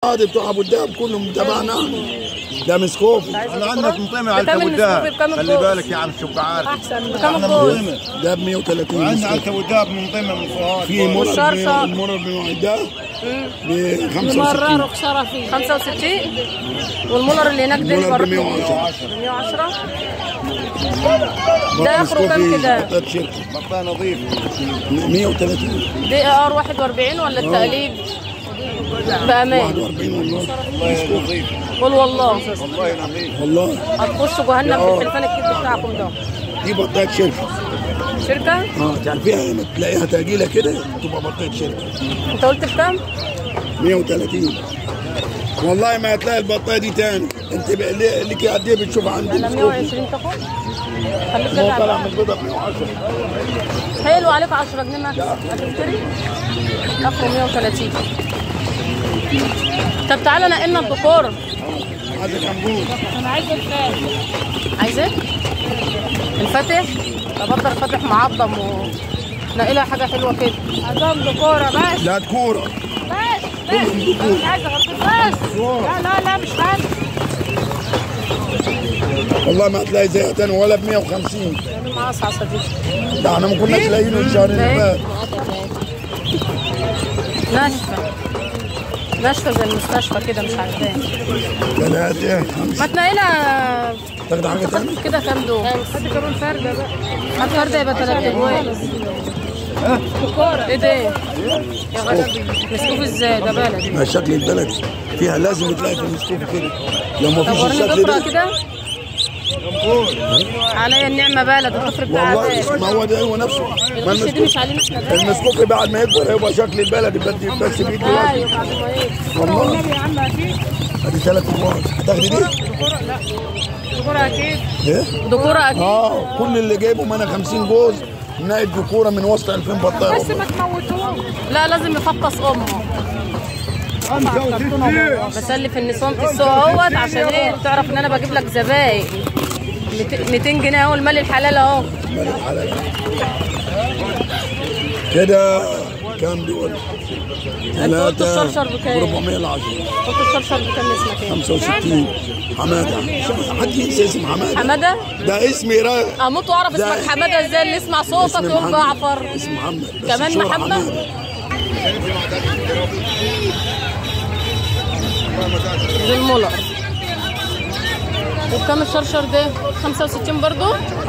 دي بتوع ابو الدهب كلهم تبعنا. ده مسكوفي. احنا عندنا مطعم على ابو الدهب، خلي بالك يا عم شو عارف. احسن بكام الجوز؟ ده ب 130. عندنا على ابو الدهب مطعم من فؤاد. في المرر بنوع ده ب 65. مرر وخساره فيه 65. والمولر اللي هناك ده المرر ب 110. 110. ده اخره كام كده؟ بطاطا نظيف 130. دي ار 41 ولا التقليد؟ بامان 41 والله. والله نظيف. قول والله. والله نظيف. والله هتخشوا جهنم بالحلفان الكبد بتاعكم ده. دي بطاطا شركه. شركه؟ تعرفيها لما تلاقيها تاجيله كده تبقى بطاطا شركه. انت قلت بكام؟ 130. والله ما هتلاقي البطايه دي تاني. انت ليكي قد ايه بتشوف عندي؟ انا 120 تاخد؟ خليك هو طالع تدعم. من البيضه ب 110. حلو عليك 10 جنيه مكسب. هتشتري؟ اخره 130. طب تعالى نقلنا الديكور. عايز كمبوز. انا عايزه الفاتح. عايزه؟ الفاتح؟ طب افضل فاتح معظم نقلها حاجه حلوه كده. عايزهم ديكوره بس. لا كوره. بس مش عايزه غير بس. لا مش عايزه. والله ما هتلاقي زيها تاني ولا ب 150. يعني معاه صعصه دي. ده احنا ما كناش لاقيينه الشهر اللي فات. ناشفه زي المستشفى كده مش عارفاه. ثلاثة ما تنقلها. تاخد حاجة تانية؟ كده كام دول؟ هات كمان فرده بقى. هات فرده يبقى 3 جوال. ايه ده؟ يا غالي مسكوف ازاي ده بلدي؟ ما شكل البلد فيها لازم تلاقي في المسكوف كده. لو ما فيش الشكل ده كده عليا النعمه بلد الطفل بتاع والله ما هو ده هو نفسه. ما الوش دي مش علينا احنا. المسكوف بعد ما يكبر هيبقى شكل البلد بس بايد ايوه بعد ما يكبر. والله والنبي يا عم اكيد. ادي 3 كبار. هتاخدي دي؟ دكوره لا. دكوره اكيد. ايه؟ دكوره اكيد. كل اللي جايبهم انا 50 جوز ناقد دكوره من وسط 2000 بطايه. بس ما تموتوه. لا لازم يفطس امه. بسلف النسوان في السوق اهوت عشان ايه تعرف ان انا بجيب لك زباين. 200 جنيه اهو المال الحلال اهو. المال الحلال كده كام دول؟ قلت الشرشر بكام؟ 400 ل 10. قلت الشرشر بكام اسمك ايه؟ 65. حماده. حد ينسى اسم حماده؟ حماده؟ ده اسمي اموت واعرف اسمك حماده ازاي اللي يسمع صوتك يقول جعفر. اسم محمد كمان محمد؟ دي المولر. وبكام الشرشر ده؟ 65 برضو؟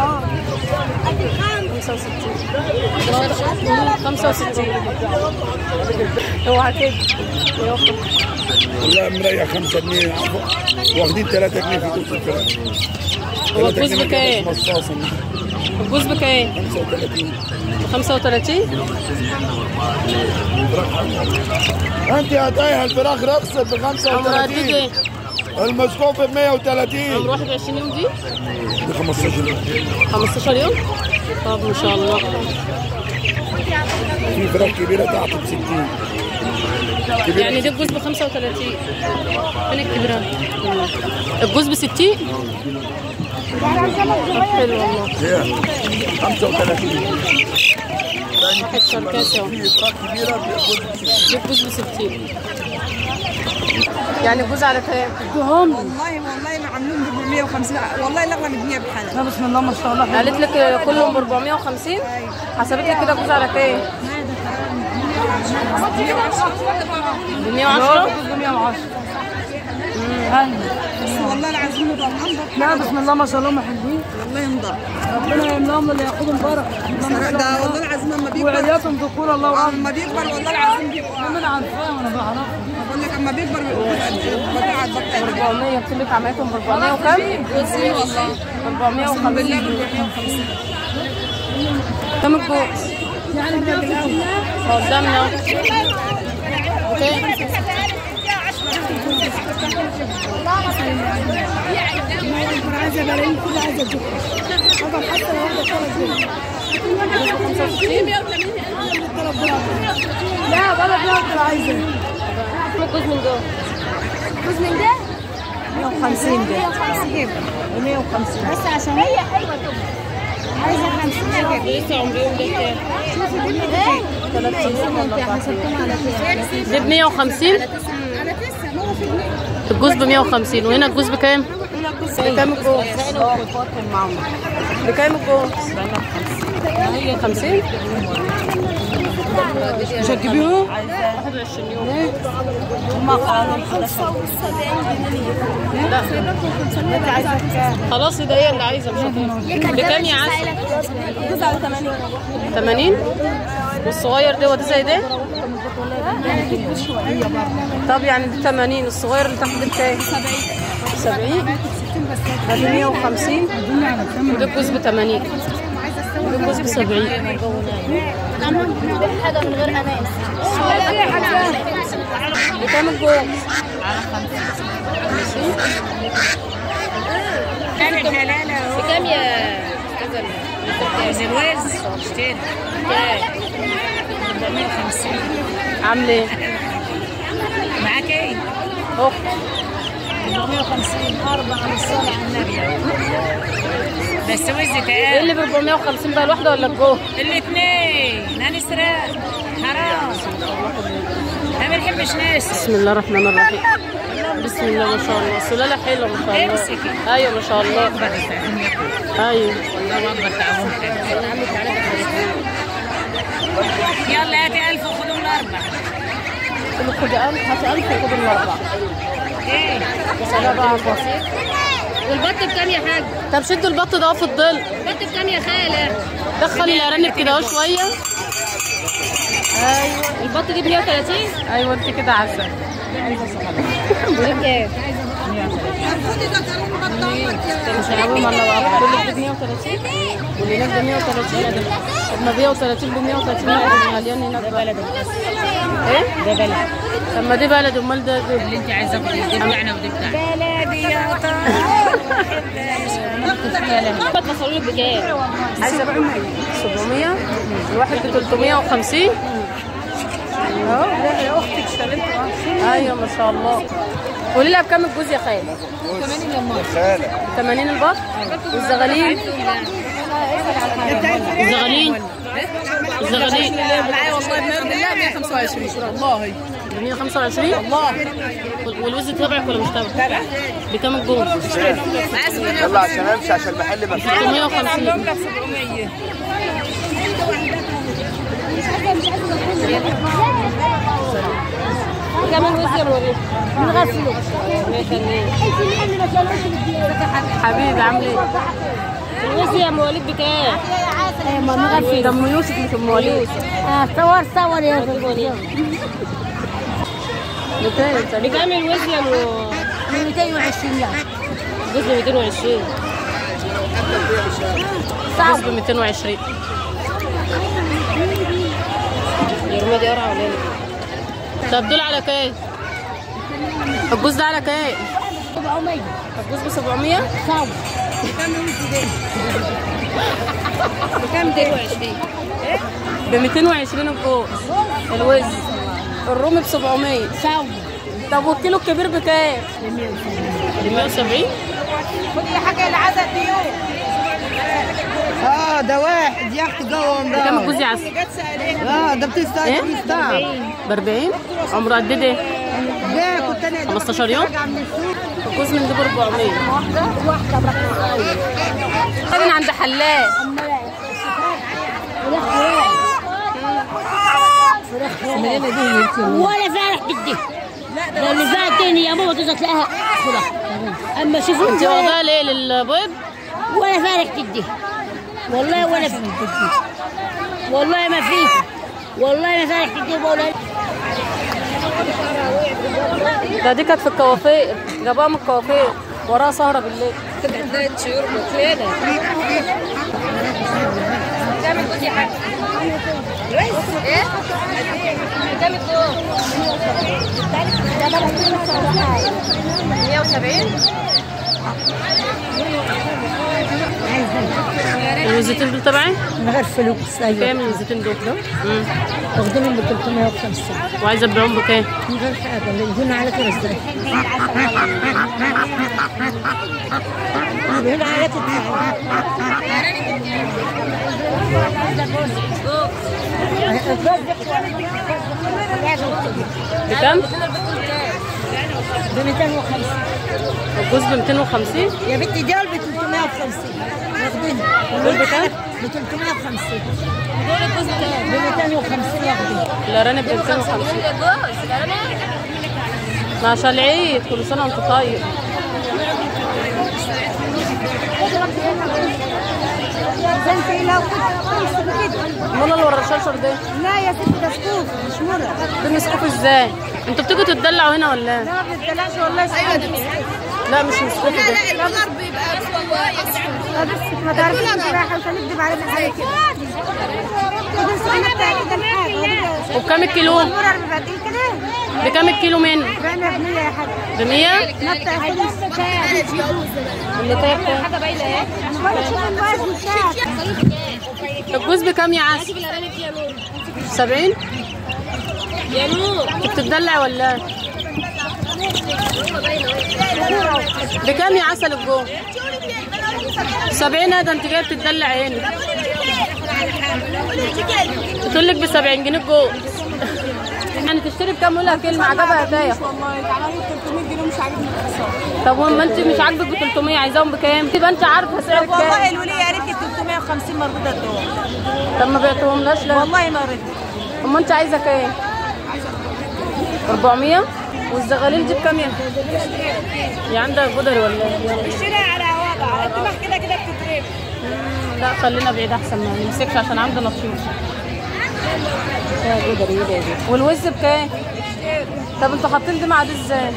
65 اوعى كده. والله مريح 5 جنيه واخدين 3 جنيه في كل الفراخ. هو الجوز بكام؟ الجوز بكام؟ 35. انت هتايها الفراخ رخصت ب 35. المسكوف ب 130. عمر 21 يوم دي؟ ب 15 يوم. 15 يوم؟ طب ما شاء الله. في فراخ كبيره تحت ب 60. يعني دي الجوز ب 35. فين الكبيره؟ الجوز ب 60؟ حلو والله. 35. واحد شركات اهو. دي الجوز ب 60. يعني الجوز على كام؟ والله ما عاملين ب 450 والله الاغلى من الدنيا بحالها. لا بسم الله ما شاء الله. قالت لك كلهم ب 450؟ حسبت لك كده الجوز على كام؟ ب 110؟ ب 110. بس والله العظيم لا بسم الله ما شاء الله ما حلوين. والله ينضر. ربنا يملاهم اللي ياخدهم بركه. ده والله العظيم اما بيكبر وعلياتهم ذكور الله اعلم. اما بيكبر والله العظيم بيبقى انا عارفاه وانا بعرفه. بقول لك اما بيكبر بيبقى قاعد بطل 400 قلت لك عملتهم ب 400 وكام؟ والله 450. بالله 450. كم الجوز؟ يعني قدامنا اوكي. عايزه بلاقي كل عايزه اجيب هذا حتى لو هذا 3 لا بلا بلا عايزه جوز من دول. جوز من ده 150 ده 150 بس عشان هي حلوه تبقى عايزه 50 كده لسه عمرهم ده كام؟ شوفي دي ايه 3 سنين ولا 4 سنين. حسبتهم على كده دي ب 150 على 9 هو الجوز ب 150. وهنا الجوز بكام؟ بكام الجوز؟ بكام الجوز؟ 50. مش هتجيبيهم؟ 21 يوم. هم قالوا 75 لا خلاص، ده هي اللي عايزه. مش هتجيب. بكام يا عسل؟ الجوز على 80. 80. والصغير ده وده زي ده؟ طب يعني ده 80. الصغير اللي تحت ده بكام؟ 70. ده 150. وده الجوز ب 80. وده الجوز ب 70. حاجه من غير اناناس. بكام الجوز؟ على 50. بكام يا الوز؟ اشتري كام؟ 450. عامله ايه؟ معاك ايه؟ اخت 450. 4 من الصلاة على النبي. بس وز كام؟ ايه اللي ب 450 بقى، الواحده ولا الجوه؟ الاثنين. هنسرق حرام. ما بنحبش ناس. بسم الله الرحمن الرحيم. بسم الله ما شاء الله. سلاله حلوه ما شاء الله. ايوه ما شاء الله. ايوه الله اكبر. تعاون يلا هاتي 1000 وخذوا الاربعه. خدي 1000. هاتي 1000 وخدي الاربعه. ايه سلام بقى بسيط. والبط بكام يا حاج؟ طب شدوا البط ده في الظل. البط بكام يا خاله؟ دخلي الارانب كده اهو شويه. ايوه البط دي ب 130. ايوه انت كده عسل. بكام؟ مش هيعملوا مره واحده. كل ب 130 واللي هناك ب 130. طب ما 130 ب 130 مليان هناك. ده بلد. ايه؟ ده بلد. طب ما دي بلد. امال ده اللي انت عايزاه دي بتاعنا ودي بتاعنا. بلدي يا طارق. بصلوا لك بكام؟ عايزه 700. الواحد ب 350. اهو يا اختك اشتريته. ايوه ما شاء الله. قولي لها بكام الجوز يا خاله؟ 80 لما 80 البط. والزغالين؟ الزغالين معايا والله بنرضي الله 125. والله 125. والله. والوز تبعك ولا مش تبعك؟ بكام الجوز؟ يلا عشان امشي عشان المحل مفتوح. 350. كمان وز يا مولي نغسله. حبيبي عامل ايه؟ الوز يا مواليد بكام؟ ما نغسل. ده ام يوسف مش ام وليد. صور يا زلمه. بكام الوز يا مو؟ 220. لا الوز ب 220. الجوز ب 220. يا رمادي قرعه ولا ايه؟ طب دول على كام؟ الجوز ده على كام؟ 700. الجوز ب 700؟ صعب. بكام 220؟ ب 220 الجوز. الوز. الرومي ب 700. صعب. طب والكيلو الكبير بكام؟ ب 170. خدي يا حاجه اللي عايزه الديون. ده واحد يا اختي قوم ده. بكام الجوز يا عسل؟ ده بتستاهل. ايه؟ ب 40. عمره قد ايه؟ ده كنت انا 15 يوم. الجوز من ده ب 400. واحده من عند حلاق. ولا فارح بدي. لا اللي فات تاني يا ماما تقدر تلاقيها خلاص. اما شوفوا انت واخداها ليه للبيض؟ ولا فارح بدي. والله ولا والله ما فيه. والله ما فارح بدي ولا. ده دي كانت في الكوافير. جابوها من الكوافير. وراها سهره بالليل. تبقى 3 شهور كده. كام الجوز يا حاج؟ ايه؟ كام الجوز؟ 170. الوزتين دول تبعي؟ من غير فلوس. ايوه كام الوزتين دول؟ واخدينهم ب 350. وعايزه تبيعهم بكام؟ من غير حاجه اللي يجونا على كده ازاي؟ هنا على تدفع. بكام؟ ب 250. الجوز ب 250. يا بنتي دول ب 350. واخدينها. دول بكام؟ ب 350. دول الجوز بكام؟ ب 250 واخدينها. الارانب ب 250. عشان العيد كل سنه وانت طيب. امال اللي ورا الشرشر ده؟ لا يا ستي ده سكوف مش مرة. ده مسكوف ازاي؟ انتوا بتيجوا تتدلعوا هنا ولا ايه؟ لا ما بنتدلعش والله. لا مش مسكوف ده. لا البقر بيبقى بس ما تعرفيش انت رايحه مش هنكدب عليك زي كده. وبكام الكيلو؟ المرة اللي بعد كده بكام الكيلو منه؟ بعنا ب 100 يا حاج. ب 100؟ نبتة يا خدي النتايه بكام؟ حاجة باينة اهي. انا بقول شوف الوزن بتاعك. الجوز بكام يا عسل؟ 70؟ يا نور انت بتدلع ولا ايه؟ بكام يا عسل الجوز؟ 70. ده انت جايه بتدلع هنا. بتقول لك ب 70 جنيه الجوز. يعني تشتري بكام؟ قولها كلمه عجبها هدايا. والله تعالى 300 جنيه مش عاجبني الخسارة. طب وما انت مش عاجبك ب 300 عايزاهم بكام؟ تبقى انت عارفه سعر كام. والله الولية قالت لي 350 مربوطة الدول. طب ما بعتهملاش لا؟ والله ما رضيت. اما انت عايزه كام؟ 400. والزغاليل دي بكام يا عندك جدري ولا ايه؟ اشتري على وضع الدماغ كده كده بتترمي. لا خلينا بعيد احسن ما نمسكش عشان عندنا نصيب. يا جدري ايه ده؟ والوز بكام؟ طب انتوا حاطين دي مع دي ازاي؟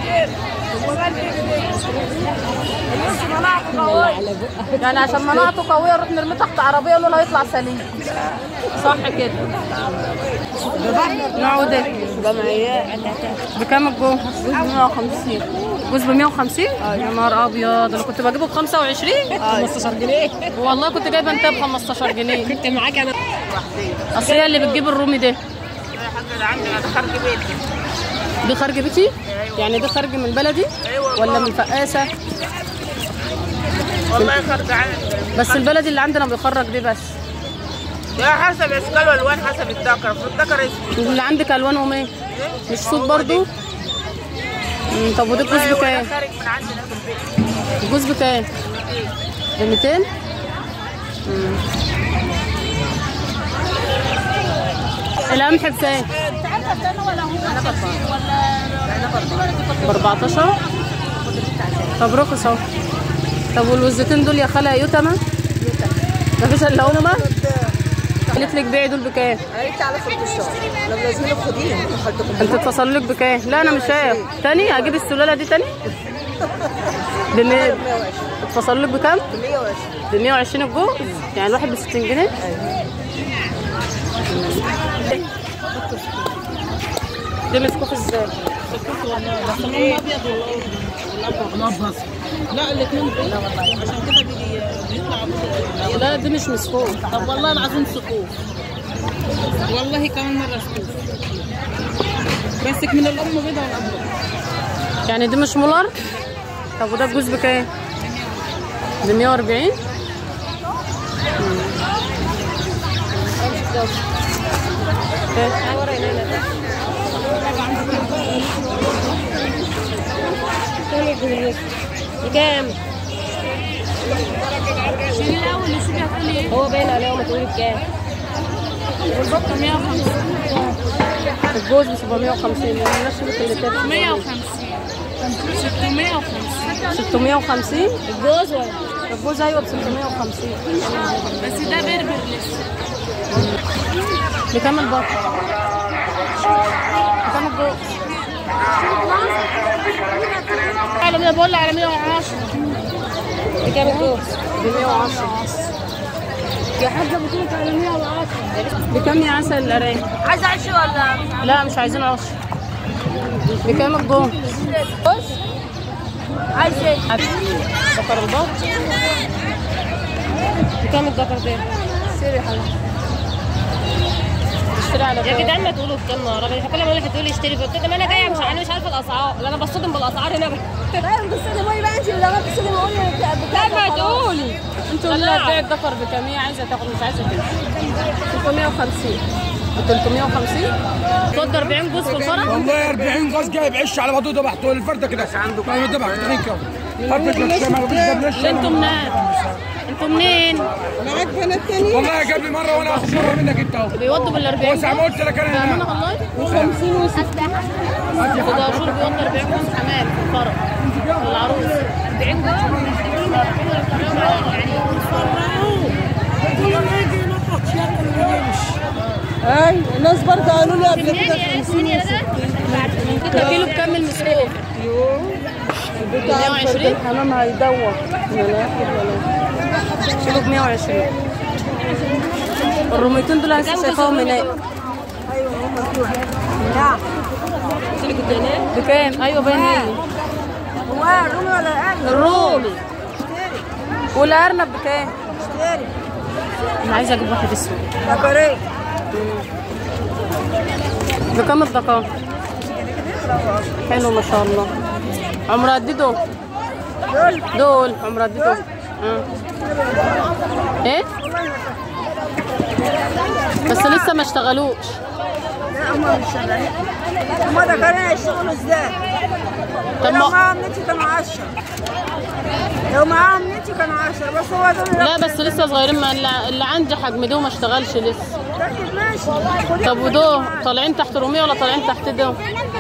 يعني عشان مناعته قويه نروح نرميه تحت عربيه لونه هيطلع سليم. صح كده. نوعه ده جمعيات. بكام الجوز؟ جوز ب 150. جوز ب 150؟ يا نهار ابيض انا كنت بجيبه ب 25. 15 جنيه. والله كنت جايبه انت ب 15 جنيه. كنت معاك انا. اصل هي اللي بتجيب الرومي ده. عندنا ده خارج بيتي. دي خارج بيتي؟ يعني دي خارج من بلدي؟ ولا من فقاسه؟ والله خارج عندي. بس البلدي اللي عندنا بيخرج دي بس. يا حسب اشكال والوان حسب الذكر، في الذكر اسود. اللي عندك الوانهم ايه؟ مش سود برضو؟ طب وده الجوز بكام؟ خارج من عندنا في البيت. الجوز بكام؟ ب 200؟ القمح بكام؟ ب 14؟ طب رخص اهو. طب والوزتين دول يا خالة يتمة؟ مفيش الا هما؟ قالت لك بيعي دول بكام؟ قالت على 6 شهور. لو لازم خديهم انت اتفصل لك بكام؟ لا انا مش عارف. تاني هجيب السلاله دي تاني؟ ب 100. اتفصل لك بكام؟ ب 120. ب 120 الجوز؟ يعني الواحد ب 60 جنيه؟ دي مسكوف ازاي؟ بس لونه ابيض ولا ابيض؟ لا الاثنين لا والله عشان كده بيطلع. لا دي مش مسكوف. طب والله العظيم سقوف. والله كمان مره سقوف. بس من الام بيضه والابيض. يعني دي مش مولر؟ طب وده الجوز بكام؟ ب 140؟ بكام؟ شيلي الاول شوفي هتقولي ايه. هو باين عليه وما تقولي بكام؟ والبطه 150. الجوز ب 750. نفس اللي كده 150. 650. 650 الجوز ولا؟ الجوز ايوه ب 650. بس ده بربر لسه. بكام البط؟ بكام الجوز؟ على 100 بقول على 110. بكام الجوز؟ ب 110. يا حاجه بتقول على 110. بكام يا عسل الارانب؟ عايزه عشي ولا؟ لا مش عايزين عشر. بكام الجوز؟ عايز ايه؟ ذكر البط بكام الذكر ده؟ اشتري يا حبيبي. اشتري على يا كام؟ جدعان ما تقولوا بكام يا راجل، كل ما اقول لك هتقولي اشتري قلت لهم انا جايه مش عارفه الاسعار، انا بصدم بالاسعار هنا. لا بتصدمي بقى انت لما بتصدمي قولي لا ما تقولي انتوا اللي هتبيع الدكر بكام؟ هي عايزه تاخد مش عايزه تمشي. 350 ب 350 خد 40 جوز في الفرح. والله 40 جوز جايب عش على بعضه ذبحته الفرده كده عنده ما ذبح تخين كده. انتوا منين؟ انتوا منين؟ معاك بنات تانيين؟ والله جاب لي مره وانا اخسرها منك انت اهو. بيودوا بال 40 بس عم قلت لك انا امانه والله. و50 و60 خد اشهر بيودوا 40 جوز حمام في الفرح العروس. 40 جوز اي الناس برضه قالوا لي قبل كده 50 ده كيلو بكام المسكوف؟ بتاع الحمام هيدوخ كيلو ب 120. الرميتين دول انا شايفاهم هناك. ايوه هم بتوع لا بكام؟ ايوه باين لي. هو الرومي ولا الارنب؟ الرومي. والارنب بكام؟ اشتري انا عايزه اجيب واحد اسود. دكريه بكام الدكار؟ حلو ما شاء الله. عمر قد ايه دول؟ دول عمر قد ايه دول؟ ايه؟ بس لسه ما اشتغلوش. لا هم مش شغالين. هم دكريه يشتغلوا ازاي؟ طب لو معاهم نتي كانوا 10. لو معاهم نتي كانوا 10 بس هو دول. لا بس لسه صغيرين. ما اللي عندي حجم ده ما اشتغلش لسه. طيب ماشي. طب ودول طالعين تحت رومية ولا طالعين تحت ده؟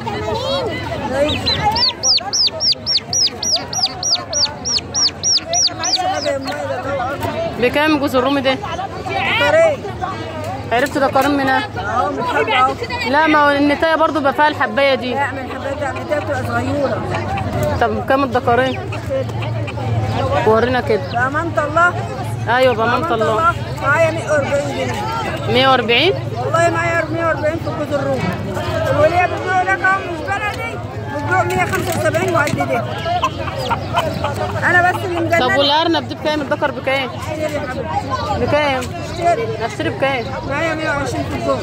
بكام جوز الرومي ده؟ عرفت ده قارن منها؟ اهو من الحبه اهو. لا ما هو النتايه برضه بقى فيها الحبايه دي. لا من الحبايه دي النتايه بتبقى صغيره. طب كام الدكارين؟ ورينا كده. بأمانة الله. ايوه بأمانة الله. معايا 140 جنيه. 140؟ والله معايا 140 في جوز الرومي. الوليه بتبيعوا لك اهو مش بلدي. بتبيعوا 175 وقد ده. انا بس اللي مجننه. طب والارنب دي بكام؟ الدكر بكام؟ اشتري يا حبيبتي. بكام؟ اشتري. اشتري بكام؟ معايا 120 في الجوز.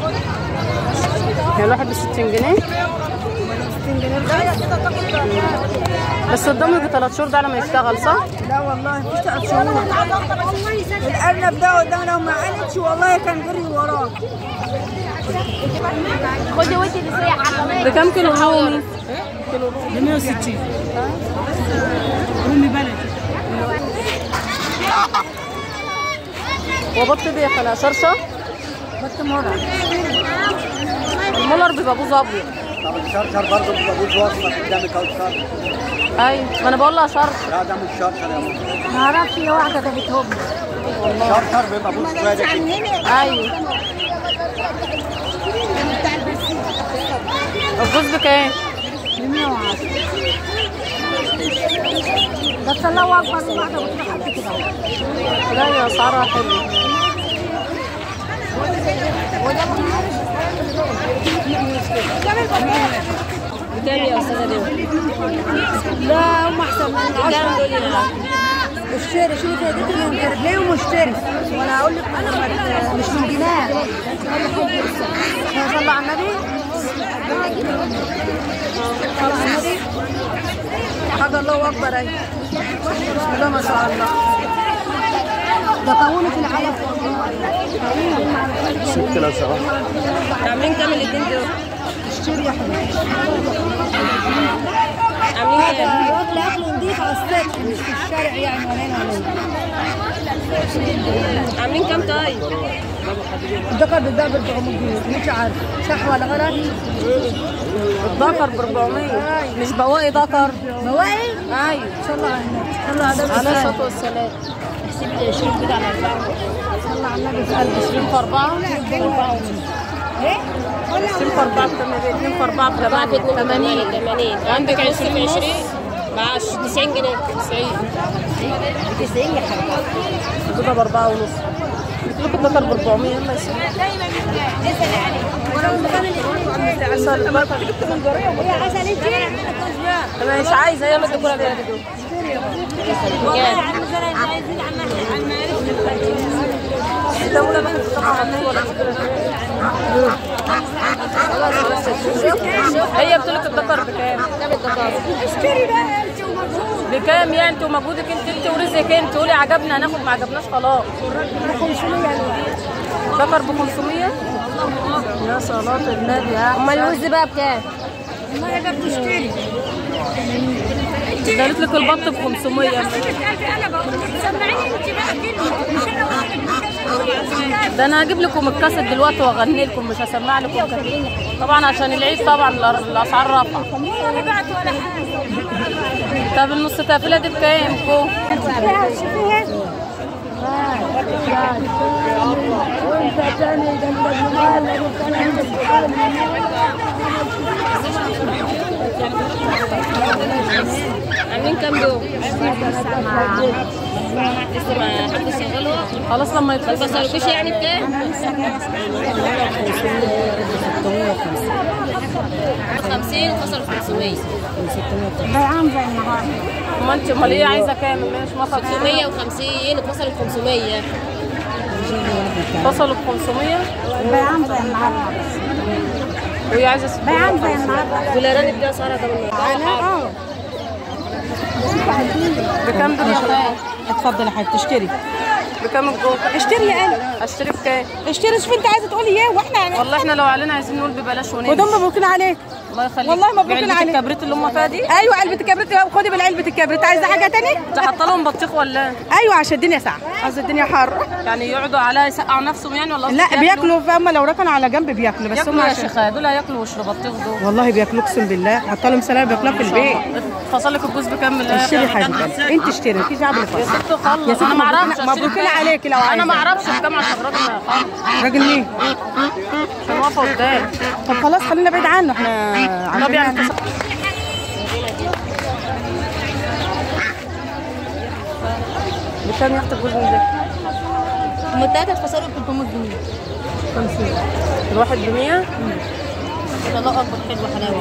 يعني الواحد ب 60 جنيه؟ 60 جنيه الخمس. بس قدامه يجي 3 شهور ده على ما يشتغل صح؟ لا والله مفيش 3 شهور. الارنب ده قدامنا لو ما عانتش والله كان جري وراه. خدي وانتي تسريح على بكام كيلو رومي؟ كيلو ب 160. رومي بلدي. وبط دي يا خالة شرشة؟ بط مولر. المولر بيبقى بوز ابيض. طب الشرشر برضه بيبقى بوز واصفر قدامك اهو الشرشر. ايوه ما انا بقول لها شرشر. لا ده مش شرشر يا ماما. ما اعرفش هي واحده جابتهم لي. الشرشر بيبقى بوز فادي كده. ايوه. الجوز بكام؟ ب 110. بس الله اكبر من واحده بتروح قد كده. لا يا اسعارها حلوه. بكام يا استاذه دي؟ لا هم احسن من 10. اشتري شوفي اديتهم رجليهم واشتري. وانا هقول لك مش من جنان. صلى على النبي. صلى على النبي. حاجه الله اكبر اهي. بسم الله ما شاء الله. ده طاوله في العلف والله. شوف كده سوا. عاملين كام الاثنين دول؟ اشتري يا حبيبي. عاملين كام؟ واكل اكل نضيف على السطح مش في الشارع يعني ولا هنا ولا هنا. عاملين كام طيب؟ الدكر بيتباع ب 400 جنيه مش عارف صح ولا غلط؟ الدكر ب 400 مش بواقي دكر. بواقي؟ ايوه. صلى على النبي. صلى على النبي. عليه الصلاه والسلام. احسبي ال 20 كده على 4. صلى على النبي في قلبي. 20 في 4 ايه؟ 20 في 4 ب 2 في 4 ب 80. عندك 20 في 20 ب 10 90 جنيه. 90 90 يا حبيبي. كده ب 4 ونص. قلت لكم الدكر ب 400 يلا يا سيدي. عسل البطل جبت من جريه. هي عسل انت؟ انا مش عايزه يلا الدكوره دي دول. والله يا عم زرع انت عايزين عم الدولة ما هي بتقول لك الدكر بكام؟ كام الدكر؟ اشتري بقى انت ومجهود. بكام يعني انت ومجهودك انت ورزقك انت؟ تقولي عجبنا هناخد، ما عجبناش خلاص. ب 500 بكر ب 500. يا صلاة النبي يا احسن. امال الوز بقى بكام؟ والله ده بتشتري. ده قالت لك البط ب 500. انا بقول لك سمعيني انت بقى كلمه، مش انا واحد. ده انا هجيب لكم الكاسيت دلوقتي واغني لكم، مش هسمع لكم كاسيت طبعا عشان العيد. طبعا الاسعار رافعه. ولا بعت ولا حاجه. طب النص تقفيله دي بكام؟ شوفيها شوفيها. عاملين كام يوم؟ لسه ما حدش شغال. خلاص لما يتخلص. ما صرفوش يعني بكام؟ 50 وصل 500. بيعان زي النهارده. ما انت امال ايه عايزه كام؟ مش ما 550 وصلت 500. وصلوا ب 500. بيعان زي النهارده. وهي عايزه بيعان زي النهارده. والارانب دي اسعارها كمان. بكام دول يا خال؟ اتفضل يا حبيبتي اشتري. بكام الجوز؟ اشتري يا قلب. اشتري بكام؟ اشتري. شوف انت عايزه تقولي ايه واحنا والله احنا لو علينا عايزين نقول ببلاش ونمشي. ودول مبروكين عليك. الله يخليك. والله مبروكين علبة عليك. الكبريت اللي هم فيها دي؟ ايوه علبه الكبريت. خدي بالعلبه الكبريت. عايزه حاجه تاني؟ انت حاطه لهم بطيخ ولا؟ ايوه عشان الدنيا ساعه، عشان الدنيا حر. يعني يقعدوا عليها يسقعوا نفسهم يعني ولا؟ لا بياكلوا، فاهمه لو ركنوا على جنب بياكلوا. بس هم ياكلوا يا عشان شيخه دول هياكلوا ويشربوا بطيخ دول. والله بياكلوا اقسم بالله. حاطه لهم سلامه بياكلوها في البيت. فصلك الجوز بكام من الاخر؟ اشتري حاجه انت اشتري. مفيش دعوه يا بالفصل. ست خلص. يا ست انا ما اعرفش. مبروكين عليكي لو عايزه. انا ما اعرفش بكام عشان الراجل ما يخلص. راجل مين؟ عشان واقفه قدام. طب خلاص خلينا بعيد عنه احنا. طب يعني بكام ياخد الجوز من ده؟ هم التلاته اتفصلوا ب 300 جنيه. 50. الواحد ب 100. الله اكبر. حلوه حلاوه.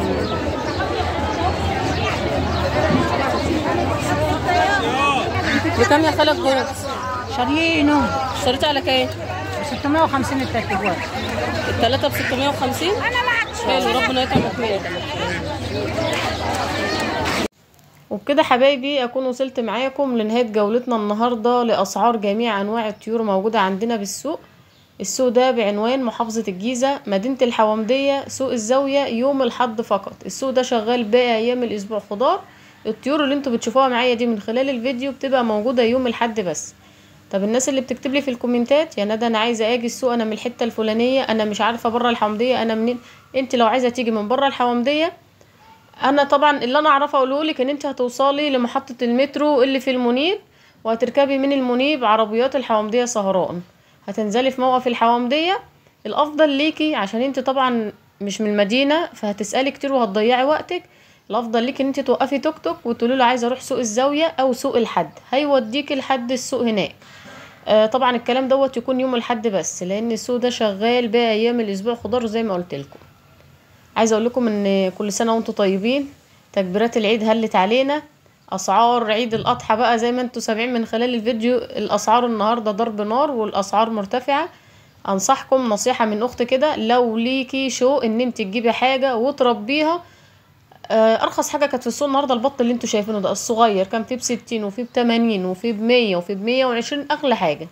بكام يا خالة الجوز؟ شاريينه. اشتريته على كام؟ 650 الترتيبات. الثلاثة ب 650. حلو ربنا يكرمك فيها. وبكده حبايبي اكون وصلت معاكم لنهايه جولتنا النهارده لاسعار جميع انواع الطيور موجوده عندنا بالسوق. السوق ده بعنوان محافظه الجيزه، مدينه الحوامديه، سوق الزاويه، يوم الاحد فقط. السوق ده شغال باقي ايام الاسبوع خضار. الطيور اللي انتوا بتشوفوها معايا دي من خلال الفيديو بتبقى موجوده يوم الاحد بس. طب الناس اللي بتكتب لي في الكومنتات يا ندى انا عايزه اجي السوق، انا من الحته الفلانيه، انا مش عارفه بره الحوامديه، انا منين؟ انت لو عايزه تيجي من بره الحوامديه، انا طبعا اللي انا اعرفه اقوله لك ان انت هتوصلي لمحطه المترو اللي في المنيب، وهتركبي من المنيب عربيات الحوامديه سهران، هتنزلي في موقف الحوامديه. الافضل ليكي عشان انت طبعا مش من المدينه فهتسالي كتير وهتضيعي وقتك، الافضل ليكي ان انت توقفي توك توك وتقولي له عايزه اروح سوق الزاويه او سوق الحد، هيوديكي لحد السوق هناك. طبعا الكلام دوت يكون يوم الحد بس، لان السوق ده شغال باقي ايام الاسبوع خضار زي ما قلت لكم. عايزه اقول لكم ان كل سنه وانتم طيبين، تكبيرات العيد هلت علينا، اسعار عيد الاضحى بقى زي ما انتم سامعين من خلال الفيديو، الاسعار النهارده ضرب نار والاسعار مرتفعه. انصحكم نصيحه من اخت كده، لو ليكي شوق ان انت تجيبي حاجه وتربيها، ارخص حاجه كانت في السوق النهارده البط اللي انتم شايفينه ده الصغير كان فيه ب60 وفيه ب80 وفيه ب100 وفيه ب120 اغلى حاجه.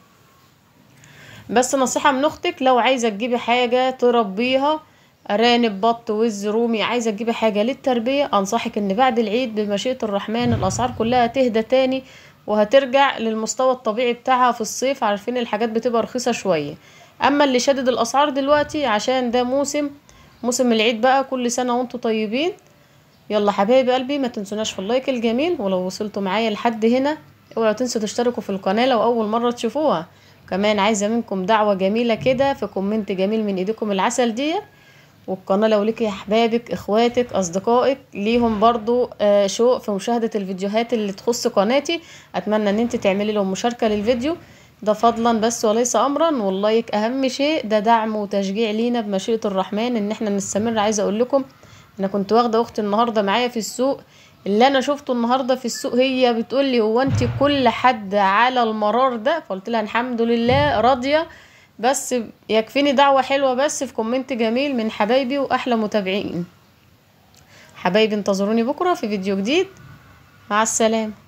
بس نصيحه من اختك لو عايزه تجيبي حاجه تربيها، ارانب، بط، وز، رومي، عايزه تجيبي حاجه للتربيه، انصحك ان بعد العيد بمشيئه الرحمن الاسعار كلها تهدى تاني وهترجع للمستوى الطبيعي بتاعها في الصيف. عارفين الحاجات بتبقى رخيصه شويه، اما اللي شدد الاسعار دلوقتي عشان ده موسم العيد بقى. كل سنه وانتم طيبين. يلا حبايب قلبي ما تنسوناش في اللايك الجميل، ولو وصلتوا معايا لحد هنا اوعوا تنسوا تشتركوا في القناه لو اول مره تشوفوها. كمان عايزه منكم دعوه جميله كده في كومنت جميل من ايديكم العسل دي. والقناه لو ليكي احبابك اخواتك اصدقائك ليهم برضو شوق في مشاهده الفيديوهات اللي تخص قناتي، اتمنى ان انت تعملي لهم مشاركه للفيديو، ده فضلا بس وليس امرا. واللايك اهم شيء، ده دعم وتشجيع لينا بمشيئه الرحمن ان احنا نستمر. عايزه اقول لكم انا كنت واخده اختي النهارده معايا في السوق، اللي انا شفته النهارده في السوق هي بتقول لي هو انت كل حد على المرار ده؟ فقلت لها الحمد لله راضيه، بس يكفيني دعوه حلوه بس في كومنت جميل من حبايبي واحلى متابعين. حبايبي انتظروني بكره في فيديو جديد، مع السلامه.